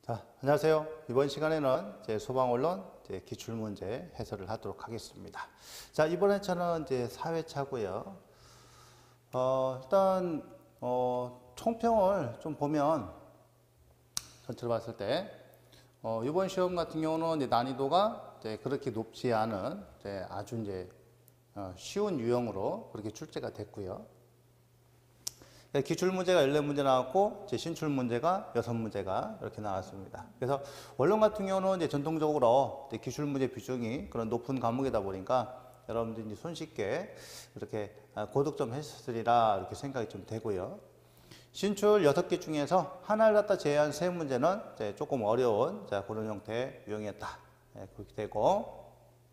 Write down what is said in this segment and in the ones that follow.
자, 안녕하세요. 이번 시간에는 소방언론 기출문제 해설을 하도록 하겠습니다. 자, 이번 회차는 4회차고요. 일단 총평을 좀 보면 전체를 봤을 때 이번 시험 같은 경우는 난이도가 그렇게 높지 않은 아주 쉬운 유형으로 그렇게 출제가 됐고요. 기출문제가 14문제 나왔고 신출문제가 6문제가 이렇게 나왔습니다. 그래서 원론 같은 경우는 전통적으로 기출문제 비중이 그런 높은 과목이다 보니까 여러분들이 손쉽게 이렇게 고득점 했으리라 이렇게 생각이 좀 되고요. 신출 6개 중에서 하나를 갖다 제외한 3문제는 조금 어려운 그런 형태의 유형이었다. 그렇게 되고,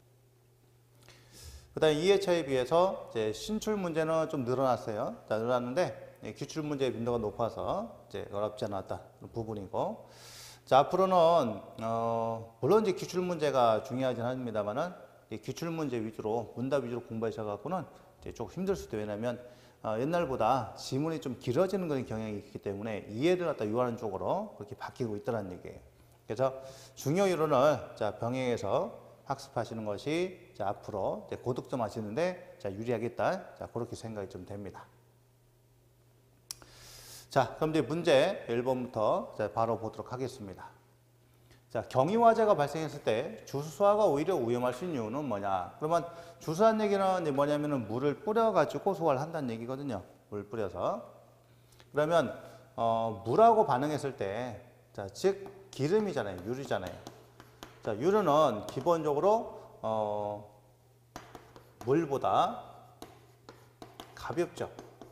그 다음에 2회차에 비해서 신출 문제는 좀 늘어났어요. 늘어났는데 기출 문제의 빈도가 높아서 어렵지 않았다 부분이고, 자, 앞으로는 물론 기출 문제가 중요하긴 합니다만은 기출 문제 위주로 문답 위주로 공부하셔 갖고는 조금 힘들 수도. 왜냐하면 옛날보다 지문이 좀 길어지는 그런 경향이 있기 때문에 이해를 갖다 유하는 쪽으로 그렇게 바뀌고 있다는 얘기예요. 그래서 중요 이론을 병행해서 학습하시는 것이 앞으로 고득점 하시는데 유리하겠다. 그렇게 생각이 좀 됩니다. 자, 그럼 이제 문제 1번부터 바로 보도록 하겠습니다. 자, 경위화재가 발생했을 때 주수화가 오히려 위험할 수 있는 이유는 뭐냐? 그러면 주수한 얘기는 뭐냐면은 물을 뿌려가지고 소화를 한다는 얘기거든요. 물 뿌려서. 그러면 물하고 반응했을 때, 자, 즉 기름이잖아요, 유류잖아요. 자, 유류는 기본적으로 물보다 가볍죠.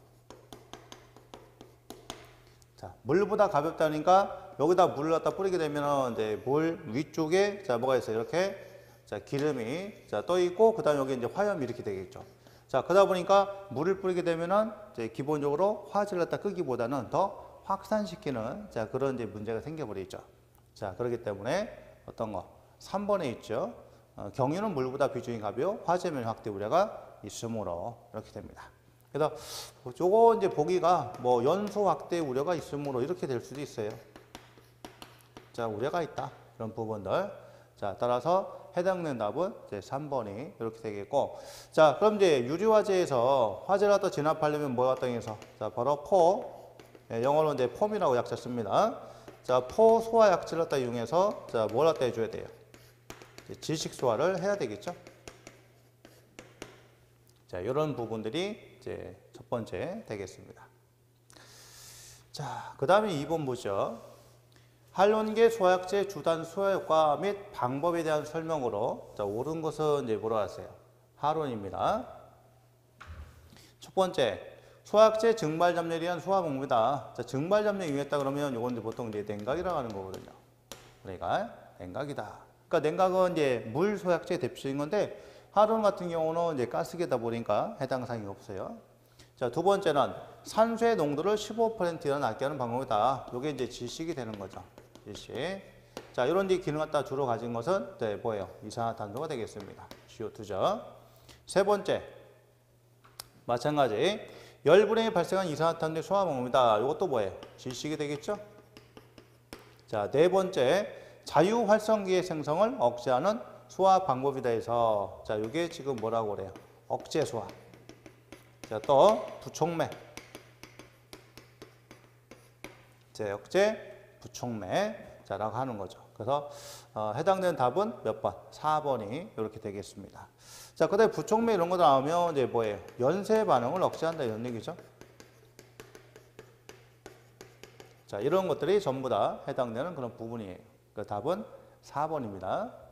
자, 물보다 가볍다니까 여기다 물을 갖다 뿌리게 되면 물 위쪽에 뭐가 있어요? 이렇게 기름이 떠 있고, 그 다음에 여기 화염이 이렇게 되겠죠. 자, 그러다 보니까 물을 뿌리게 되면은 기본적으로 화재를 갖다 끄기보다는 더 확산시키는 그런 문제가 생겨버리죠. 자, 그렇기 때문에 어떤 거 3번에 있죠. 경유는 물보다 비중이 가벼워 화재면 확대 우려가 있으므로 이렇게 됩니다. 그래서 요거 보기가 연소 확대 우려가 있으므로 이렇게 될 수도 있어요. 자, 우려가 있다. 그런 부분들. 자, 따라서 해당되는 답은 3번이 이렇게 되겠고. 자, 그럼 유리화재에서 화재를 갖다 진압하려면 뭐 갖다 해서? 자, 바로 영어로 폼이라고 약자 씁니다. 자, 소화 약재를 갖다 이용해서 뭘 갖다 해줘야 돼요? 질식 소화를 해야 되겠죠. 자, 이런 부분들이 첫 번째 되겠습니다. 자, 그 다음에 2번 보죠. 할론계 소화약제 주단 소화 효과 및 방법에 대한 설명으로, 자, 옳은 것은 뭐라 하세요? 하론입니다. 첫 번째, 소화약제 증발 잠열에 의한 소화 방법이다. 자, 증발 잠열이 임했다 그러면 이건 보통 냉각이라고 하는 거거든요. 그러니까 냉각이다. 그러니까 냉각은 물 소화약제의 대표적인 건데, 하론 같은 경우는 가스계다 보니까 해당 사항이 없어요. 자, 두 번째는 산소의 농도를 15%나 낮게 하는 방법이다. 이게 질식이 되는 거죠. 질식. 자, 이런 기능 갖다 주로 가진 것은 뭐예요? 이산화탄소가 되겠습니다. CO2죠. 세 번째, 마찬가지 열분해에 발생한 이산화탄소의 소화 방법이다. 이것도 뭐예요? 질식이 되겠죠. 자, 네 번째, 자유활성기의 생성을 억제하는 소화 방법이다 해서, 자, 이게 지금 뭐라고 그래요? 억제 소화. 자, 또 부촉매. 자, 억제 부촉매. 자라고 하는 거죠. 그래서 해당되는 답은 몇 번? 4번이 이렇게 되겠습니다. 자, 그다음에 부촉매 이런 거 나오면 뭐예요? 연쇄 반응을 억제한다 이런 얘기죠. 자, 이런 것들이 전부 다 해당되는 그런 부분이에요. 그 답은 4번입니다.